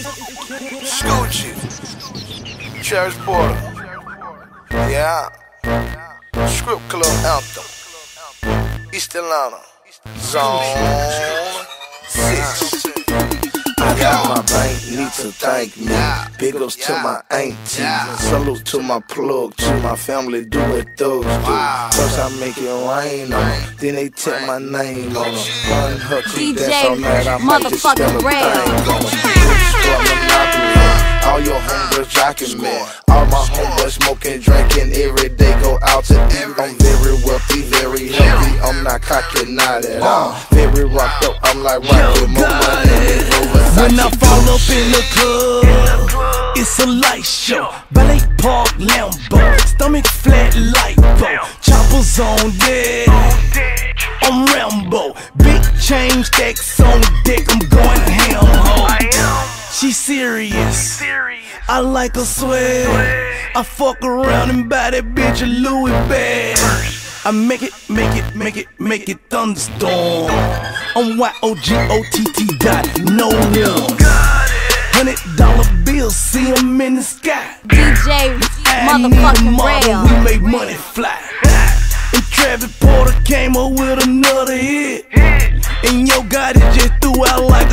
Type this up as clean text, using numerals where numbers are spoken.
Scoochie, Cherish Porter, yeah, Script Club Anthem, East Atlanta, Zone 6. My bank need to thank me. Big ups to my auntie. Salute to my plug, to my family, do what thugs do. First I make it rain on them, then they tell my name on them. Run her to death so mad I might just spell a thing on them. All your homegirls jocking me. All my homeboys smoking, drinking every day, go out to eat. I'm very wealthy, very healthy. I'm not cocky, not at all. Very rocked up, I'm like rockin' more money. When I fall up in the club, it's a light show. Ballet Park Lambo, stomach flat lipo, choppers on deck. I'm Rambo, big chain stacks on deck. I'm going ham ho. She serious, I like her swag. I fuck around and buy that bitch a Louis bag. I make it thunderstorm. I'm YOGOTT dot no one. $100 bills, see 'em in the sky. DJ motherfucking Rail. We make money fly. And Travis Porter came up with another hit. And Yo Gotti just threw out like